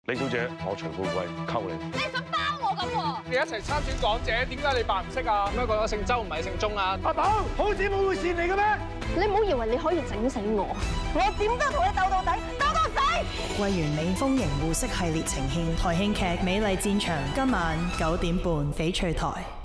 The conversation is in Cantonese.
李小姐，我徐富貴溝你。 你想包我咁喎？ 你一齊參選港姐，點解你扮唔識啊？點解講咗姓周唔係姓鐘啊？ 阿寶，好姊妹會善嚟嘅咩？ 你唔好以為你可以整死我，我點都同你鬥到底，鬥到死！ 為完美豐盈互式系列呈獻台慶劇《美麗戰場》，今晚9點半翡翠台。